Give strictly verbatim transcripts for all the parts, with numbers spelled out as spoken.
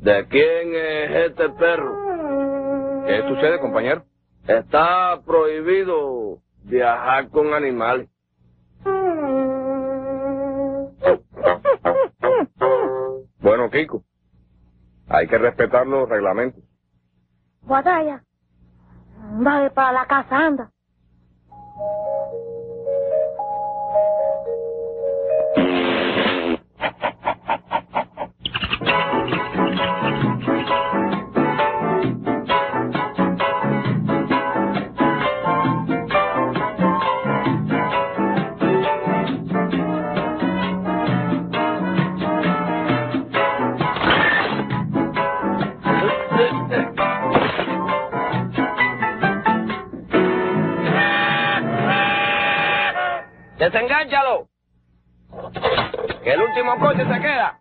¿De quién es este perro? ¿Qué sucede, compañero? Está prohibido viajar con animales. Bueno, Kiko, hay que respetar los reglamentos. Batalla, dale para la casa, anda. ¡Desengánchalo! ¡Que el último coche se queda!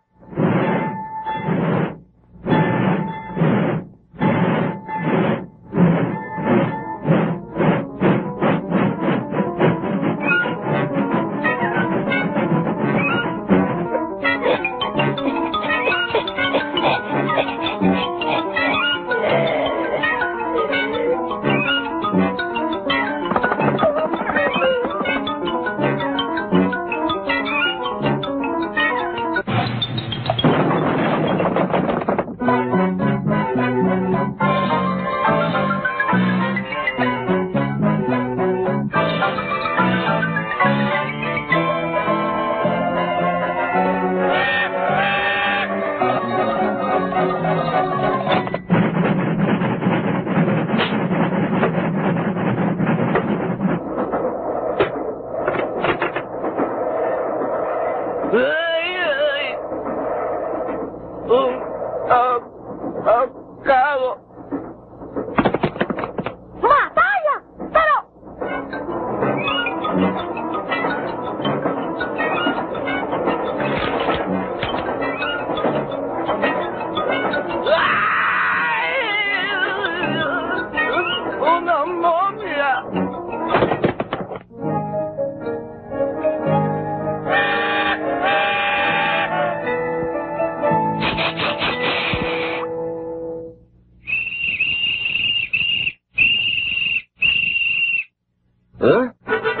¿Eh?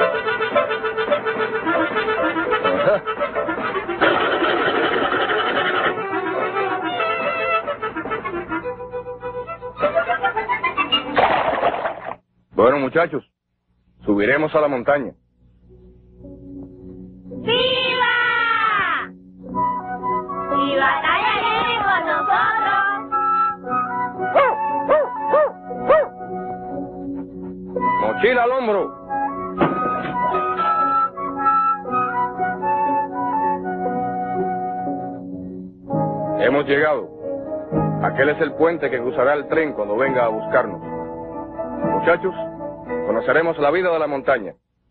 Bueno, muchachos, subiremos a la montaña. ¡Viva! ¡Y Batalla viene con nosotros! Mochila al hombro. Hemos llegado. Aquel es el puente que cruzará el tren cuando venga a buscarnos. Muchachos, conoceremos la vida de la montaña.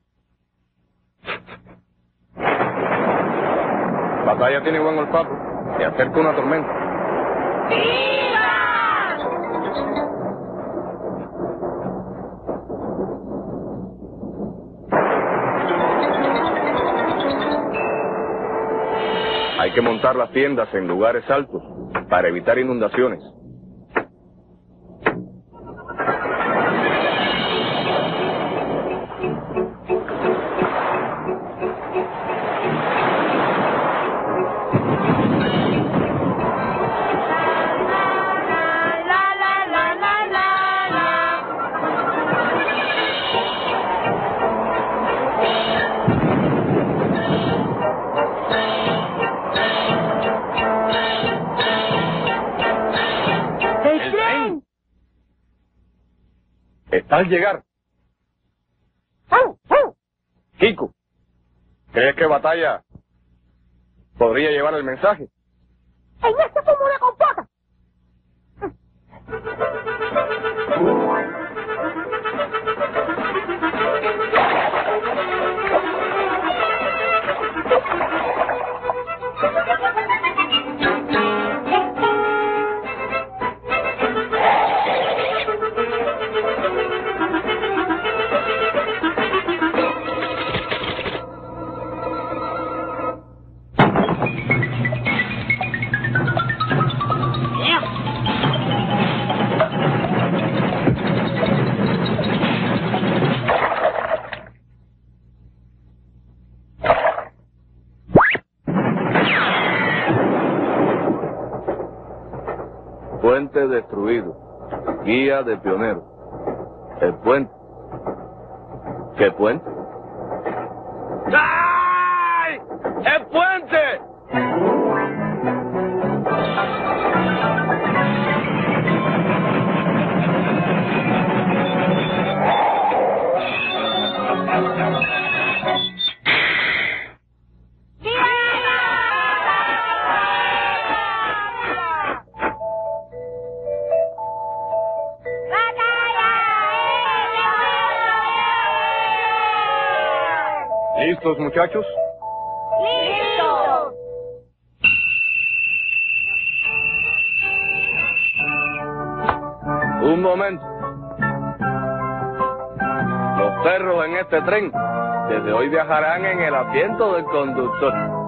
Batalla tiene buen olfato. Se acerca una tormenta. ¡Viva! Hay que montar las tiendas en lugares altos para evitar inundaciones. Está al llegar. Kiko, ¿crees que Batalla podría llevar el mensaje? ¡En este como una compota! Puente destruido. Guía de pionero. El puente. ¿Qué puente? ¡Ay! ¡El puente! ¿Listos, muchachos? ¡Listo! Un momento. Los perros en este tren desde hoy viajarán en el asiento del conductor.